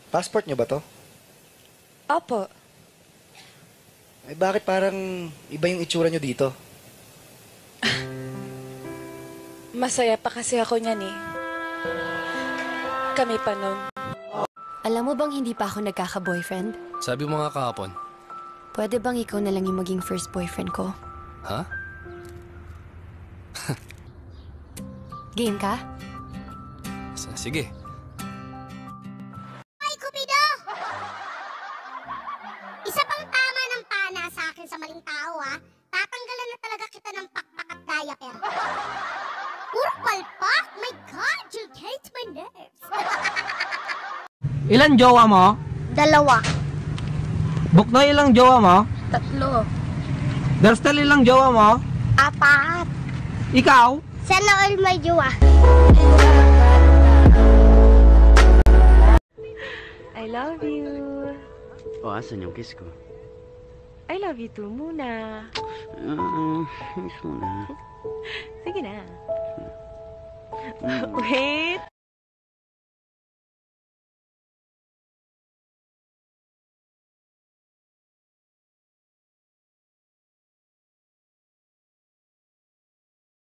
Passport nyo ba to? Opo. Ay, bakit parang iba yung itsura nyo dito? Masaya pa kasi ako niyan eh. Kami pa nun. Alam mo bang hindi pa ako nagkaka-boyfriend? Sabi mo nga kahapon. Pwede bang ikaw na lang yung maging first boyfriend ko? Ha? Game ka? Sige. Ay, Cupido! Isa pang tama ng pana sa akin sa maling tao, ha? Tatanggalan na talaga kita ng pakpak at diaper. Puro palpak! My God, you hate my nerves. Ilan jowa mo? 2. Buknoy ilang jowa mo? 3. Darstel ilang jowa mo? 4. Ikaw? Sana all may jowa. I love you. O, asan yung kiss ko? I love you too muna. Kiss mo na. Sige na. Wait.